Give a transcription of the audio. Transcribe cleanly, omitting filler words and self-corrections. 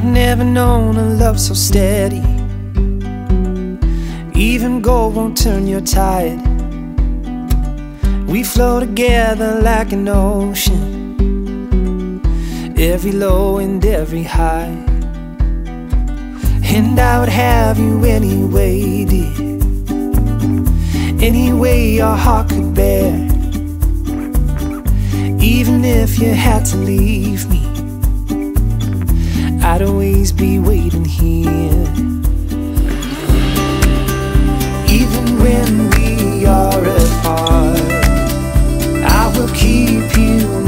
I've never known a love so steady. Even gold won't turn your tide. We flow together like an ocean, every low and every high. And I would have you anyway, dear, any way your heart could bear. Even if you had to leave me, I'd always be waiting here. Even when we are apart, I will keep you